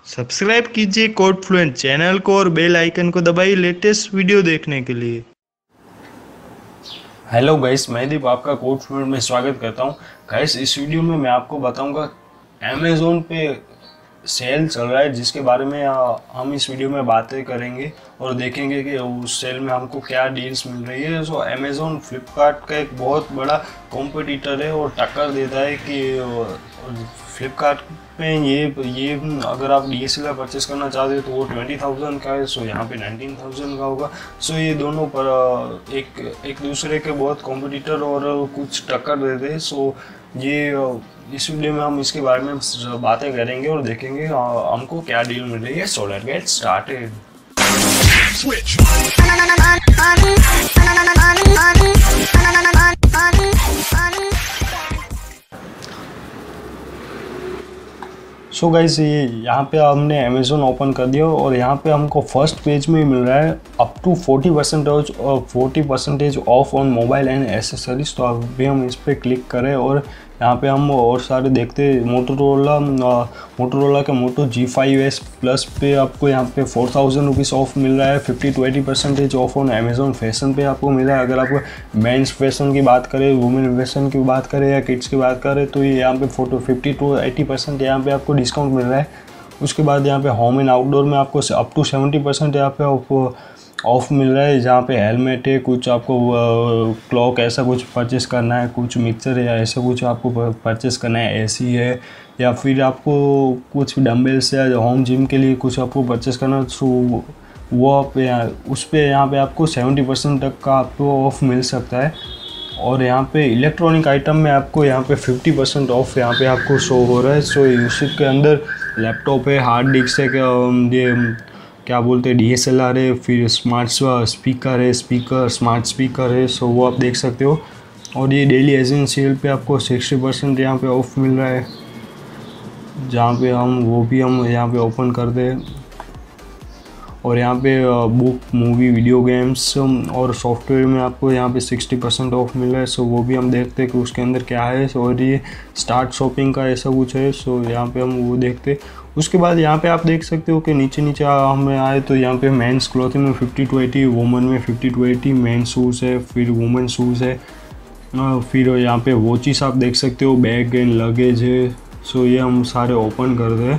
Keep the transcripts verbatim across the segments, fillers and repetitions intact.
Subscribe कीजिए code fluent channel को और बेल आइकन को दबाइए लेटेस्ट वीडियो देखने के लिए। हेलो गाइस, मैं दीप आपका कोड फ्लुएंट में स्वागत करता हूं। गाइस, इस वीडियो में मैं आपको बताऊंगा अमेज़ोन पे सेल चल रहा है, जिसके बारे में आ, हम इस वीडियो में बातें करेंगे और देखेंगे कि उस सेल में हमको क्या डील्स मिल रही है। सो अमेज़ोन फ्लिपकार्ट का एक बहुत बड़ा कॉम्पिटिटर है और टक्कर देता है कि फ्लिपकार्ट पे ये ये अगर आप D S L R purchase करना चाहते हो तो वो ट्वेंटी थाउजेंड का है, सो यहाँ पे नाइनटीन थाउजेंड का होगा। सो ये दोनों पर एक एक दूसरे के बहुत कॉम्पिटिटर और कुछ टक्कर देते हैं। सो ये इस वीडियो में हम इसके बारे में बातें करेंगे और देखेंगे हमको क्या डील मिल रही है। So let's get started. So guys, ये यहाँ पे हमने अमेज़ोन ओपन कर दिया और यहाँ पे हमको फर्स्ट पेज में मिल रहा है अप टू फोर्टी परसेंटेज और forty percentage off on mobile and accessories. तो अभी हम इस पर क्लिक करें और यहाँ पे हम और सारे देखते मोटोरोला मोटोरोला के Moto G five S plus पे आपको यहाँ पे फोर थाउजेंड रुपीज़ ऑफ मिल रहा है। Fifty to eighty percentage off on Amazon fashion पे आपको मिल रहा है। अगर आपको मेंस फैशन की बात करें, वुमेन फैशन की बात करें या किड्स की बात करें तो ये यहाँ पे फोटो फिफ्टी टू एटी परसेंट यहाँ पे आपको डिस्काउंट मिल रहा है। उसके बाद यहाँ पे होम एंड आउटडोर में आपको अप टू सेवेंटी परसेंट यहाँ पे आपको ऑफ मिल रहा है। जहाँ पे हेलमेट है, कुछ आपको क्लॉक ऐसा कुछ परचेस करना है, कुछ मिक्सर है या ऐसा कुछ आपको परचेस करना है, एसी है या फिर आपको कुछ डम्बल्स या होम जिम के लिए कुछ आपको परचेस करना है, सो वो आप उस पर यहाँ पे आपको सेवेंटी परसेंट तक का आपको ऑफ मिल सकता है। और यहाँ पे इलेक्ट्रॉनिक आइटम में आपको यहाँ पे फिफ्टी परसेंट ऑफ यहाँ पे आपको शो हो रहा है। सो उसी के अंदर लैपटॉप है, हार्ड डिस्क है, ये क्या बोलते हैं डी एस एल आर है, फिर स्मार्ट स्पीकर है, स्पीकर स्मार्ट स्पीकर है। सो वो आप देख सकते हो। और ये डेली एसेंशियल पे आपको सिक्सटी परसेंट यहाँ पे ऑफ मिल रहा है, जहाँ पे हम वो भी हम यहाँ पे ओपन कर दें। और यहाँ पे बुक, मूवी, वीडियो गेम्स और सॉफ्टवेयर में आपको यहाँ पे सिक्सटी परसेंट ऑफ मिल रहा है। सो वो भी हम देखते हैं कि उसके अंदर क्या है। और ये स्टार्ट शॉपिंग का ऐसा कुछ है। सो यहाँ पे हम वो देखते। उसके बाद यहाँ पे आप देख सकते हो कि नीचे नीचे हमें आए तो यहाँ पे मेंस क्लॉथिंग में फिफ्टी टू एटी, वुमेन में fifty to eighty, men shoes है, फिर वुमेन शूज़ है, फिर यहाँ पे वॉचेस आप देख सकते हो, बैग एंड लगेज है। सो ये हम सारे ओपन कर दें।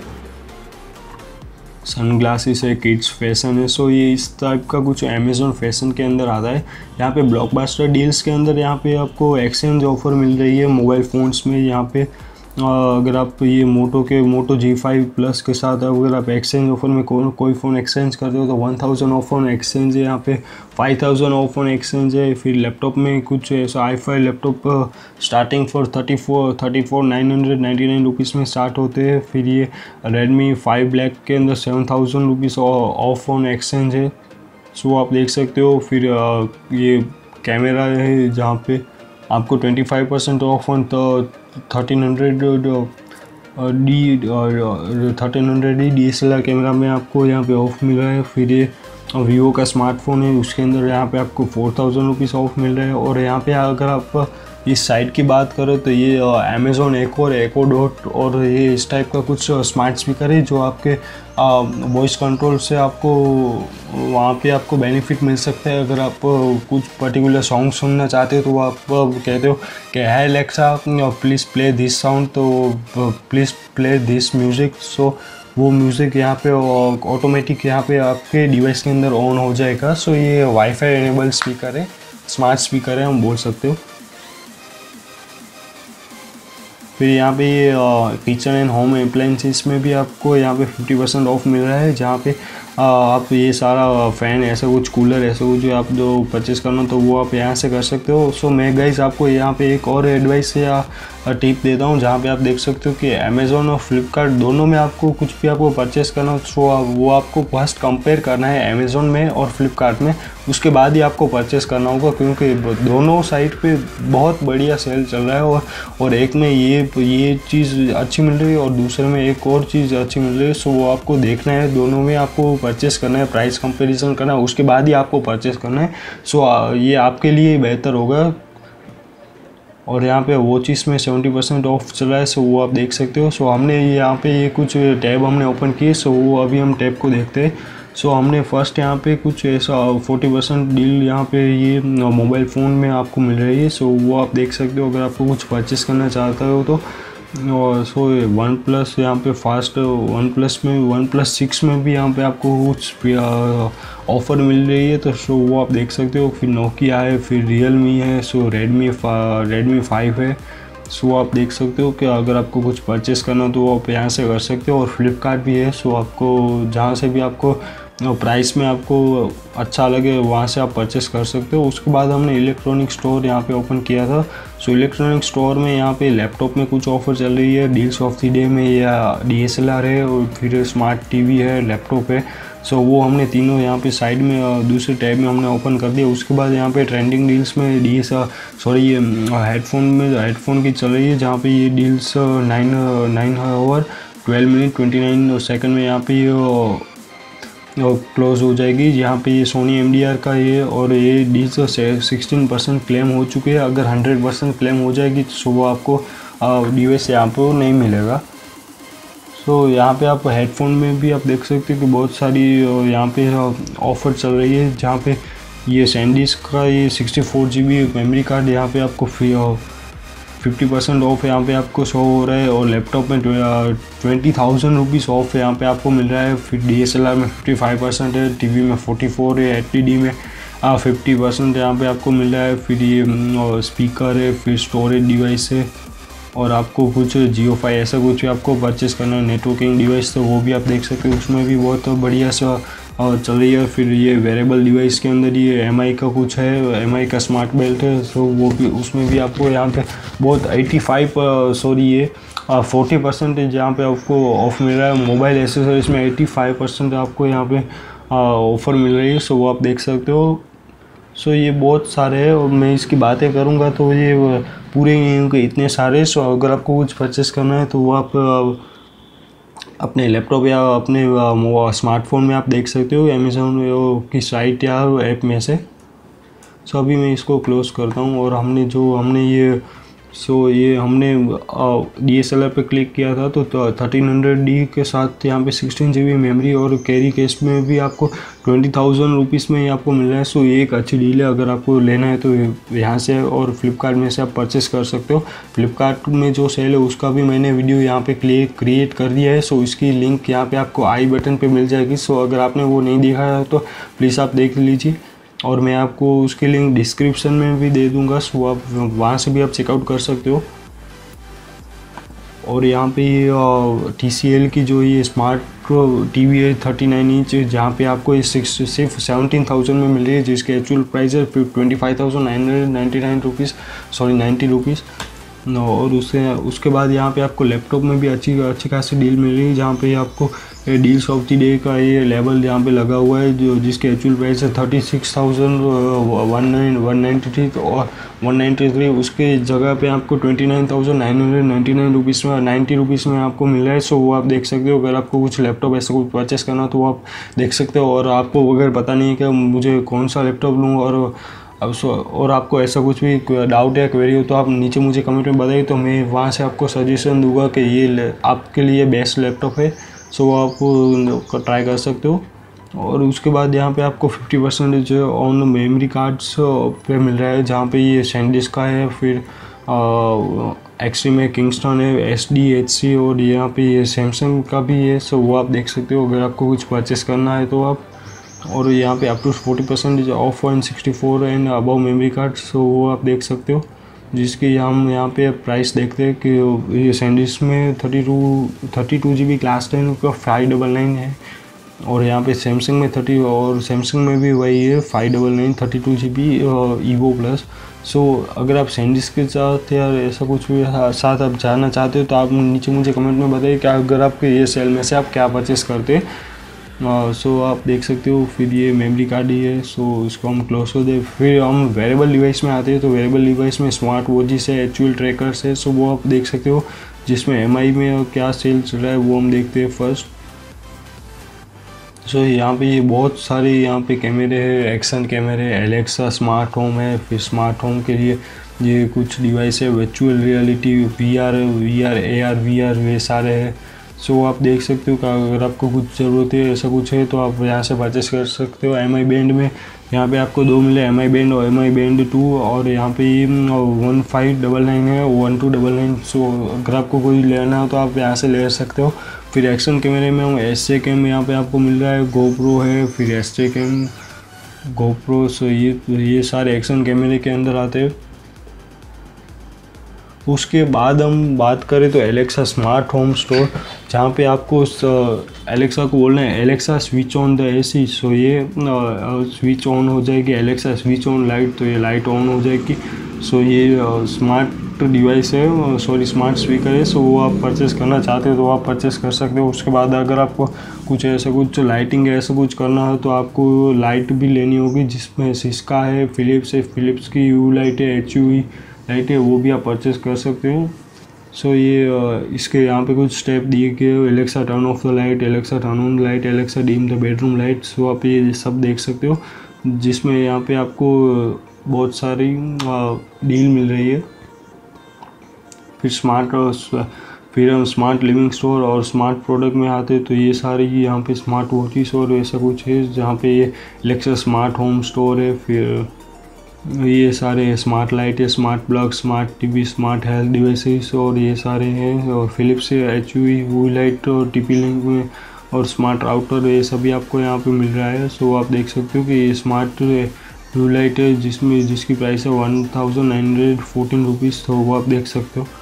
सनग्लासेस है, किड्स फैशन है। सो ये इस टाइप का कुछ अमेज़ोन फैशन के अंदर आता है। यहाँ पे ब्लॉकबस्टर डील्स के अंदर यहाँ पे आपको एक्सचेंज ऑफर मिल रही है मोबाइल फ़ोन्स में। यहाँ पे अगर आप ये मोटो के मोटो जी फाइव प्लस के साथ अगर आप एक्सचेंज ऑफर में को, कोई फ़ोन एक्सचेंज करते हो तो one thousand off on exchange है। यहाँ पे five thousand off on exchange है। फिर लैपटॉप में कुछ ऐसा आई फाई laptop starting for thirty four thirty four nine hundred ninety nine rupees में स्टार्ट होते हैं। फिर ये रेडमी फाइव ब्लैक के अंदर seven thousand rupees off on exchange है। सो आप देख सकते हो। फिर ये कैमरा है जहाँ पे आपको twenty five percent off on तो thirteen hundred D thirteen hundred D D S L R camera में आपको यहाँ पे ऑफ मिल रहा है। फिर ये वीवो का स्मार्टफोन है, उसके अंदर यहाँ पे आपको फोर थाउजेंड रुपीज़ ऑफ मिल रहा है। और यहाँ पे अगर आप इस साइट की बात करें तो ये अमेज़ोन एको और एको डॉट और ये इस टाइप का कुछ स्मार्ट स्पीकर है जो आपके वॉइस कंट्रोल से आपको वहाँ पे आपको बेनिफिट मिल सकता है। अगर आप कुछ पर्टिकुलर सॉन्ग सुनना चाहते हो तो आप कहते हो कि hi Alexa please play this sound, तो please play this music. So वो म्यूज़िक यहाँ पे ऑटोमेटिक यहाँ पे आपके डिवाइस के अंदर ऑन हो जाएगा। सो ये वाईफाई एनेबल स्पीकर है, स्मार्ट स्पीकर है हम बोल सकते हो। फिर यहाँ पे ये किचन एंड होम अप्लायंसेस में भी आपको यहाँ पे फिफ्टी परसेंट ऑफ मिल रहा है, जहाँ पे आ, आप ये सारा फ़ैन ऐसा कुछ, कूलर ऐसा कुछ जो आप जो परचेज़ करना तो वो आप यहाँ से कर सकते हो। सो मैं गाइस आपको यहाँ पे एक और एडवाइस या टिप देता हूँ, जहाँ पे आप देख सकते हो कि अमेज़ोन और फ्लिपकार्ट दोनों में आपको कुछ भी आपको परचेज़ करना हो तो वो आपको फर्स्ट कंपेयर करना है अमेज़ोन में और फ्लिपकार्ट में, उसके बाद ही आपको परचेज़ करना होगा। क्योंकि दोनों साइट पे बहुत बढ़िया सेल चल रहा है और और एक में ये ये चीज़ अच्छी मिल रही है और दूसरे में एक और चीज़ अच्छी मिल रही है। सो वो आपको देखना है, दोनों में आपको परचेस करना है, प्राइस कंपैरिजन करना है, उसके बाद ही आपको परचेस करना है। सो ये आपके लिए बेहतर होगा। और यहाँ पे वॉचिस में सेवेंटी परसेंट ऑफ चल रहा है, सो वो आप देख सकते हो। सो हमने यहाँ पे ये कुछ टैब हमने ओपन किए, सो वो अभी हम टैब को देखते हैं। सो हमने फर्स्ट यहाँ पे कुछ ऐसा फोर्टी परसेंट डील यहाँ पे ये मोबाइल फ़ोन में आपको मिल रही है, सो वो आप देख सकते हो अगर आपको कुछ परचेस करना चाहते हो तो। और सो वन प्लस यहाँ पे फास्ट वन प्लस में वन प्लस सिक्स में भी यहाँ पे आपको कुछ ऑफ़र मिल रही है, तो सो वो आप देख सकते हो। फिर नोकिया है, फिर रियलमी है, सो रेडमी रेडमी फाइव है, सो आप देख सकते हो कि अगर आपको कुछ परचेस करना हो तो आप यहाँ से कर सकते हो। और फ्लिपकार्ट भी है, सो आपको जहाँ से भी आपको प्राइस में आपको अच्छा लगे वहाँ से आप परचेस कर सकते हो। उसके बाद हमने इलेक्ट्रॉनिक स्टोर यहाँ पे ओपन किया था। सो इलेक्ट्रॉनिक स्टोर में यहाँ पे लैपटॉप में कुछ ऑफ़र चल रही है, डील्स ऑफ द डे में, या डी एस एल आर है, और फिर स्मार्ट टीवी है, लैपटॉप है। सो वो हमने तीनों यहाँ पे साइड में दूसरे टैब में हमने ओपन कर दिया। उसके बाद यहाँ पे ट्रेंडिंग डील्स में डी एस सॉरी ये हेडफोन में हेडफोन की चल रही है, जहाँ पे ये deals nine nine hour twelve minute twenty nine second में यहाँ पे ये क्लोज हो जाएगी। यहाँ पे ये सोनी एम डी आर का ये, और ये डील्स सिक्सटीन परसेंट क्लेम हो चुके हैं। अगर हंड्रेड परसेंट क्लेम हो जाएगी तो वो आपको डिवाइस यहाँ पर नहीं मिलेगा। सो यहाँ पे आप हेडफोन में भी आप देख सकते हो कि बहुत सारी यहाँ पे ऑफ़र चल रही है, जहाँ पे ये सैंडिस्क का ये sixty four G B memory card यहाँ पे आपको फ्री फिफ्टी परसेंट ऑफ यहाँ पे आपको शो हो रहा है। और लैपटॉप में ट्वेंटी थाउजेंड रुपीज़ ऑफ यहाँ पे आपको मिल रहा है। फिर डी एस एल आर में फिफ्टी फाइव परसेंट है, टीवी में फोर्टी फोर है, एच डी डी में फिफ्टी परसेंट यहाँ पे आपको मिल रहा है। फिर ये स्पीकर है, फिर स्टोरेज डिवाइस है, और आपको कुछ जियो फाई ऐसा कुछ भी आपको परचेस करना है, नेटवर्किंग डिवाइस, तो वो भी आप देख सकते हो, उसमें भी बहुत बढ़िया सा चल रही है। फिर ये वेरेबल डिवाइस के अंदर ये एम आई का कुछ है, एम आई का स्मार्ट बेल्ट है, सो वो भी उसमें भी आपको यहाँ पे बहुत एटी फाइव सॉरी ये फोर्टी परसेंटेज यहाँ पे आपको ऑफ मिल रहा है। मोबाइल एसेसरीज में एटी फाइव परसेंट आपको यहाँ पे ऑफ़र मिल रही है, सो वो आप देख सकते हो। सो ये बहुत सारे हैं, और मैं इसकी बातें करूँगा तो ये पूरे के इतने सारे। सो अगर आपको कुछ परचेस करना है तो वो आप अपने लैपटॉप या अपने स्मार्टफोन में आप देख सकते हो, अमेज़ॉन की साइट या ऐप में से। सो अभी मैं इसको क्लोज़ करता हूँ। और हमने जो हमने ये सो ये हमने डी एस एल आर पे क्लिक किया था, तो थर्टीन हंड्रेड डी के साथ यहाँ पे सिक्सटीन जी बी मेमरी और कैरी केस में भी आपको ट्वेंटी थाउजेंड रुपीज़ में ही आपको मिल रहा है। सो ये एक अच्छी डील है, अगर आपको लेना है तो यहाँ से और फ्लिपकार्ट में से आप परचेस कर सकते हो। फ्लिपकार्ट में जो सेल है उसका भी मैंने वीडियो यहाँ पे क्रिएट कर दिया है, सो इसकी लिंक यहाँ पे आपको आई बटन पे मिल जाएगी। सो अगर आपने वो नहीं देखा है तो प्लीज़ आप देख लीजिए, और मैं आपको उसकी लिंक डिस्क्रिप्शन में भी दे दूंगा, सो आप वहाँ से भी आप चेकआउट कर सकते हो। और यहाँ पे ये टी सी एल की जो ये स्मार्ट टीवी है थर्टी नाइन इंच, जहाँ पे आपको ये सिक्स सिर्फ सेवनटीन थाउजेंड में मिल रही है, जिसके एक्चुअल प्राइस है फिर twenty five thousand nine hundred ninety nine rupees sorry ninety rupees. और उससे उसके बाद यहाँ पे आपको लैपटॉप में भी अच्छी अच्छी खासी डील मिल रही है, जहाँ पे आपको डील्स ऑफ द डे का ये लेवल यहाँ पे लगा हुआ है, जो जिसके एक्चुअल प्राइस है thirty six thousand one nine one ninety three और वन नाइन्टी थ्री उसके जगह पे आपको twenty nine thousand nine hundred ninety nine rupees में नाइन्टी रुपीज़ में आपको मिल रहा है। सो वो आप देख सकते हो। अगर आपको कुछ लैपटॉप ऐसा कुछ परचेस करना तो वो आप देख सकते हो। और आपको अगर पता नहीं है कि मुझे कौन सा लैपटॉप लूँ, और अब सो और आपको ऐसा कुछ भी डाउट या क्वेरी हो तो आप नीचे मुझे कमेंट में बताइए, तो मैं वहाँ से आपको सजेशन दूंगा कि ये आपके लिए बेस्ट लैपटॉप है। सो आप ट्राई कर सकते हो। और उसके बाद यहाँ पे आपको fifty percentage on memory cards पे मिल रहा है, जहाँ पे ये सैंडिस्क का है, फिर एक्सट्रीम है, किंगस्टन है, एस डी एच सी, और यहाँ पे ये सैमसंग का भी है। सो वो आप देख सकते हो अगर आपको कुछ परचेस करना है तो आप। और यहाँ पे up to forty percentage off one sixty four and above memory card, so वो आप देख सकते हो। जिसकी हम यहाँ पे प्राइस देखते हैं कि ये सैंडिस्क में thirty two thirty two G B class ten का फाइव डबल नाइन है, और यहाँ पे सैमसंग में थर्टी और सैमसंग में भी वही है five double nine thirty two G B Evo plus. So अगर आप सैंडिस्क के साथ या ऐसा कुछ भी साथ आप जाना चाहते हो तो आप नीचे मुझे कमेंट में बताइए कि अगर आपके ये सेल में से आप क्या परचेस करते हैं। सो uh, so आप देख सकते हो। फिर ये मेमोरी कार्ड ही है, सो so इसको हम क्लोज कर दें। फिर हम वेरेबल डिवाइस में आते हैं, तो वेरेबल डिवाइस में स्मार्ट वॉचेस है, एक्चुअल ट्रैकर्स है, सो so वो आप देख सकते हो। जिसमें एम आई में क्या सेल चल रहा है वो हम देखते हैं फर्स्ट। सो so यहाँ पे ये बहुत सारे यहाँ पे कैमरे हैं, एक्शन कैमरे, एलेक्सा स्मार्ट होम है, फिर स्मार्ट होम के लिए ये कुछ डिवाइस है, virtual reality, V R V R A R V R वे सारे हैं। सो आप देख सकते हो कि अगर आपको कुछ ज़रूरत है ऐसा कुछ है तो आप यहाँ से परचेस कर सकते हो। एम आई बैंड में यहाँ पे आपको दो मिले, एम आई बैंड और एम आई बैंड टू, और यहाँ पे ये वन फाइव डबल नाइन है, one two double nine. So अगर आपको कोई लेना हो तो आप यहाँ से ले सकते हो। फिर एक्शन कैमरे में हम एस ए कैम यहाँ पे आपको मिल रहा है, गोप्रो है, फिर S A cam, GoPro. So ये ये सारे एक्शन कैमरे के अंदर आते हैं। उसके बाद हम बात करें तो एलेक्सा स्मार्ट होम स्टोर, जहाँ पे आपको एलेक्सा को बोलना है Alexa switch on the AC. So ये स्विच ऑन हो जाएगी, एलेक्सा स्विच ऑन लाइट, तो ये लाइट ऑन हो जाएगी। सो ये स्मार्ट डिवाइस है, सॉरी स्मार्ट स्पीकर है। सो वो आप परचेस करना चाहते हो तो आप परचेस कर सकते हो। उसके बाद अगर आपको कुछ ऐसा कुछ लाइटिंग ऐसा कुछ करना हो तो आपको लाइट भी लेनी होगी, जिसमें सिस्का है, फिलिप्स है, फिलिप्स की यू लाइट है, एच यू लाइट है, वो भी आप परचेस कर सकते हो। सो so, ये इसके यहाँ पे कुछ स्टेप दिए गए, Alexa turn off the light, Alexa turn on light, Alexa dim the bedroom light. So आप ये सब देख सकते हो, जिसमें यहाँ पे आपको बहुत सारी डील मिल रही है। फिर स्मार्ट फिर हम स्मार्ट लिविंग स्टोर और स्मार्ट प्रोडक्ट में आते हैं तो ये सारी यहाँ पे स्मार्ट वॉचेस और ऐसा कुछ है, जहाँ पे ये एलेक्सा स्मार्ट होम स्टोर है। फिर ये सारे स्मार्ट लाइट है, smart plug, smart TV, smart health devices और ये सारे हैं। और फिलिप्स है, एच यू यू लाइट और टीपी लिंक में, और स्मार्ट राउटर, ये सभी आपको यहाँ पे मिल रहा है। सो आप देख सकते हो कि ये स्मार्ट यू लाइट है, जिसमें जिसकी प्राइस है one thousand nine hundred fourteen rupees, तो वो आप देख सकते हो।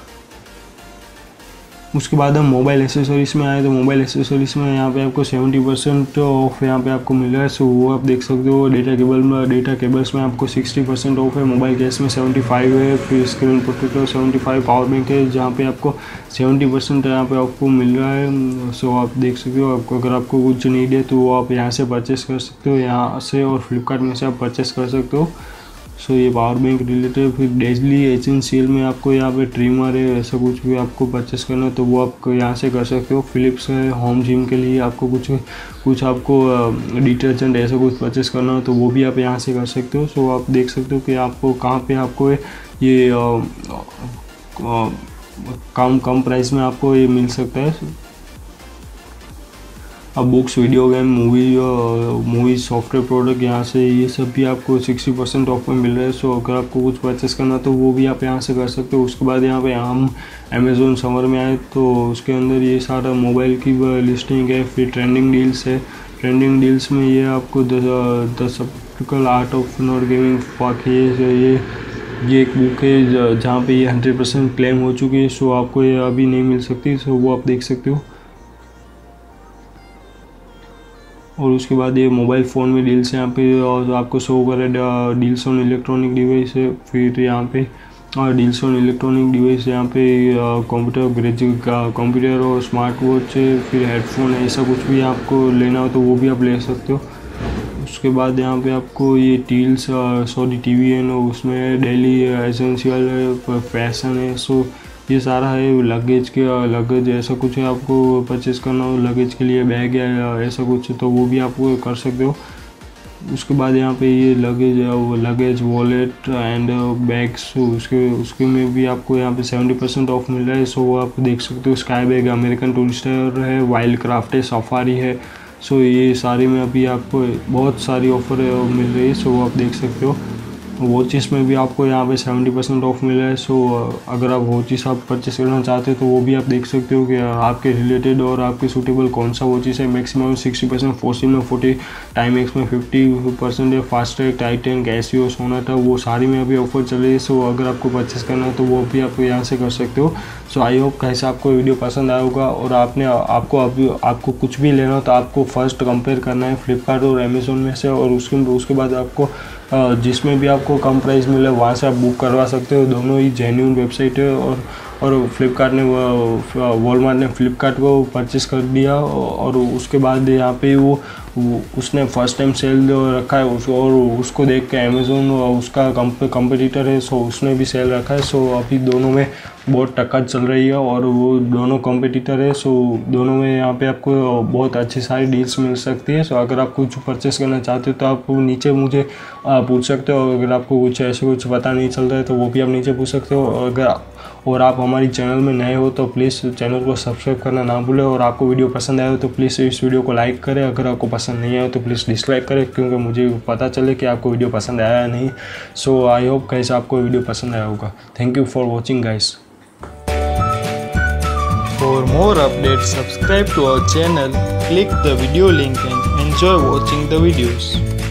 उसके बाद हम मोबाइल एसेसरीज में आए तो मोबाइल एसेसरीज में यहाँ पे आपको सेवेंटी परसेंट ऑफ यहाँ पे आपको मिल रहा है। सो वो आप देख सकते हो। डेटा केबल में डेटा केबल्स में आपको सिक्सटी परसेंट ऑफ है, मोबाइल केस में सेवेंटी फाइव है, फिर screen protector seventy five, power bank है जहाँ पे आपको सेवेंटी परसेंट यहाँ पे आपको मिल रहा है। सो आप देख सकते हो। आपको अगर आपको कुछ नीड है तो वो आप यहाँ से परचेस कर सकते हो, यहाँ से और फ्लिपकार्ट में से आप परचेस कर सकते हो। सो so, ये पावर बैंक रिलेटेड। फिर डेजली एसेंशियल में आपको यहाँ पे ट्रिमर है, ऐसा कुछ भी आपको परचेस करना है तो वो आप यहाँ से कर सकते हो। फिलिप्स है, होम जिम के लिए आपको कुछ कुछ आपको डिटर्जेंट ऐसा कुछ परचेस करना हो तो वो भी आप यहाँ से कर सकते हो। सो so, आप देख सकते हो कि आपको कहाँ पे आपको ये आ, आ, कम कम प्राइस में आपको ये मिल सकता है। अब books, video game, movie movie software product, यहाँ से ये सब भी आपको सिक्सटी परसेंट ऑफ में मिल रहा है। सो अगर आपको कुछ परचेस करना तो वो भी आप यहाँ से कर सकते हो। उसके बाद यहाँ पे हम अमेज़ोन समर में आए तो उसके अंदर ये सारा मोबाइल की लिस्टिंग है। फिर ट्रेंडिंग डील्स है, ट्रेंडिंग डील्स में ये आपको the subtle art of not giving fuck, ये ये ये एक बुक है जहाँ पे ये हंड्रेड परसेंट क्लेम हो चुकी है। सो आपको ये अभी नहीं मिल सकती, सो वो आप देख सकते हो। और उसके बाद ये मोबाइल फ़ोन में डील्स यहाँ पे और आपको शो करे, डील्स ऑन इलेक्ट्रॉनिक डिवाइस है। फिर यहाँ पे और डील्स ऑन इलेक्ट्रॉनिक डिवाइस यहाँ पे कंप्यूटर, ग्रेजुएट कंप्यूटर और स्मार्ट वॉच है। फिर हेडफोन है, ऐसा कुछ भी आपको लेना हो तो वो भी आप ले सकते हो। उसके बाद यहाँ पे आपको ये टील्स सॉरी टीवी है ना, उसमें डेली एसेंशियल है, फैशन है। सो ये सारा है। लगेज के लगेज ऐसा कुछ है आपको परचेस करना हो, लगेज के लिए बैग या ऐसा कुछ तो वो भी आप कर सकते हो। उसके बाद यहाँ पे ये luggage luggage wallet and bags, उसके उसके में भी आपको यहाँ पे सेवेंटी परसेंट ऑफ मिल रहा है। सो वो आप देख सकते हो। स्काई बैग, अमेरिकन टूरिस्टर है, वाइल्ड क्राफ्ट है, सफारी है। सो ये सारी में अभी आपको बहुत सारी ऑफर मिल रही है। सो वो आप देख सकते हो। वॉचेस में भी आपको यहाँ पे सेवेंटी परसेंट ऑफ मिला है। सो अगर आप वॉचेस आप परचेस करना चाहते हो तो वो भी आप देख सकते हो कि आपके रिलेटेड और आपके सूटेबल कौन सा वॉचेस है। मैक्सिमम सिक्सटी परसेंट, फोर्सिन में फोर्टी, टाइम एक्स में फिफ्टी परसेंट है, फास्टैग, टाइटन, कैसियो, सोनाटा, वो सारी में अभी ऑफर चल रही है। सो अगर आपको परचेस करना है तो वो भी आप यहाँ से कर सकते हो। सो आई होप कैसे आपको वीडियो पसंद आया होगा। और आपने आपको अभी आपको कुछ भी लेना हो तो आपको फर्स्ट कंपेयर करना है फ्लिपकार्ट और अमेज़ोन में से, और उसके उसके बाद आपको जिसमें भी आपको कम प्राइस मिले वहाँ से आप बुक करवा सकते हो। दोनों ही जेन्युइन वेबसाइट है और और फ्लिपकार्ट ने वॉलमार्ट ने फ्लिपकार्ट को परचेस कर दिया और उसके बाद यहाँ पे वो, वो उसने फर्स्ट टाइम सेल रखा है उसको, और उसको देख के अमेज़ोन उसका कंपटीटर है, सो उसने भी सेल रखा है। सो अभी दोनों में बहुत टक्कर चल रही है और वो दोनों कंपटीटर है। सो दोनों में यहाँ पे आपको बहुत अच्छी सारी डील्स मिल सकती है। सो अगर आप कुछ परचेस करना चाहते हो तो आप नीचे मुझे पूछ सकते हो। अगर आपको कुछ ऐसे कुछ पता नहीं चल रहा है तो वो भी आप नीचे पूछ सकते हो। अगर और आप हमारी चैनल में नए हो तो प्लीज़ चैनल को सब्सक्राइब करना ना भूलें। और आपको वीडियो पसंद आया हो तो प्लीज़ इस वीडियो को लाइक करें। अगर आपको पसंद नहीं आया तो प्लीज़ डिसलाइक करें, क्योंकि मुझे पता चले कि आपको वीडियो पसंद आया या नहीं। सो आई होप गाइस आपको वीडियो पसंद आया होगा। Thank you for watching guys. For more updates, subscribe to our channel, click the video link and enjoy watching the videos.